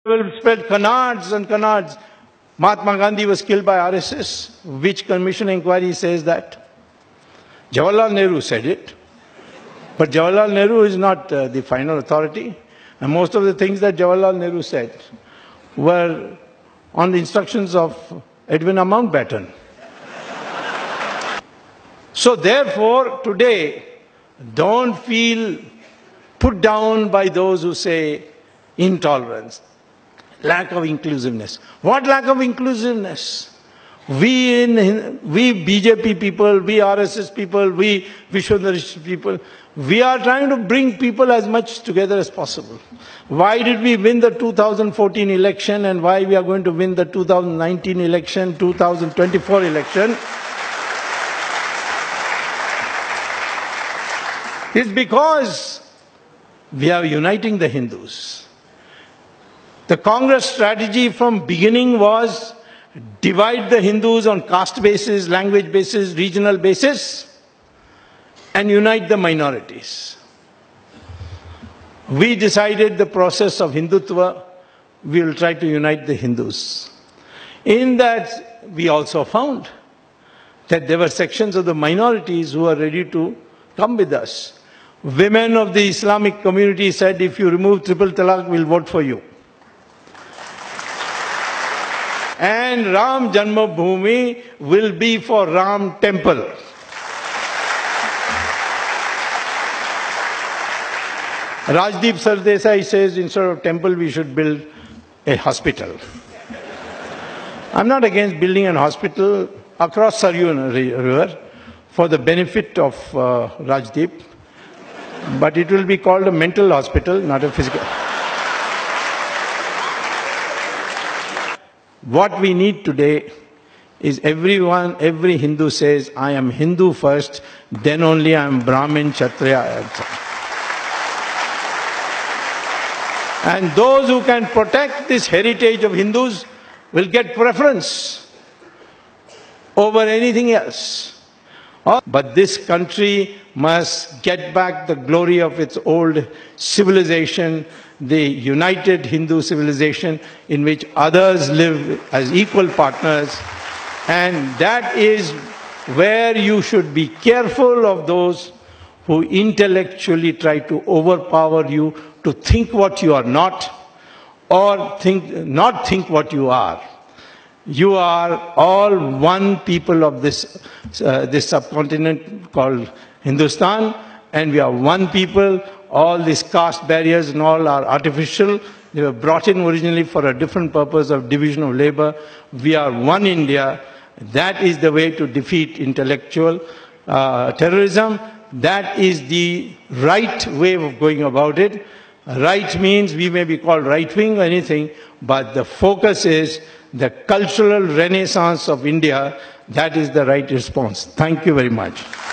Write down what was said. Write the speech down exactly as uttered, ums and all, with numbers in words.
will spread canards and canards. Mahatma Gandhi was killed by R S S. Which commission inquiry says that? Jawaharlal Nehru said it. But Jawaharlal Nehru is not uh, the final authority. And most of the things that Jawaharlal Nehru said were on the instructions of Edwina Mountbatten. So therefore, today, don't feel put down by those who say intolerance, lack of inclusiveness. What lack of inclusiveness? We, in, we B J P people, we R S S people, we Vishwadharish people, we are trying to bring people as much together as possible. Why did we win the two thousand fourteen election and why we are going to win the two thousand nineteen election, two thousand twenty-four election? It's because we are uniting the Hindus. The Congress strategy from beginning was divide the Hindus on caste basis, language basis, regional basis, and unite the minorities. We decided the process of Hindutva, we will try to unite the Hindus. In that, we also found that there were sections of the minorities who are ready to come with us. Women of the Islamic community said, if you remove triple talaq, we'll vote for you. And Ram Janmabhoomi will be for Ram Temple. Rajdeep Sardesai says instead of temple we should build a hospital. I'm not against building an hospital across Saryu River for the benefit of uh, Rajdeep, but it will be called a mental hospital, not a physical. What we need today is everyone, every Hindu says, I am Hindu first, then only I am Brahmin, Kshatriya. And those who can protect this heritage of Hindus will get preference over anything else. But this country must get back the glory of its old civilization, the united Hindu civilization in which others live as equal partners. And that is where you should be careful of those who intellectually try to overpower you to think what you are not, or think, not think what you are. You are all one people of this, uh, this subcontinent called Hindustan, and we are one people. All these caste barriers and all are artificial. They were brought in originally for a different purpose of division of labor. We are one India. That is the way to defeat intellectual uh, terrorism. That is the right way of going about it. Right means we may be called right-wing or anything, but the focus is the cultural renaissance of India. That is the right response. Thank you very much.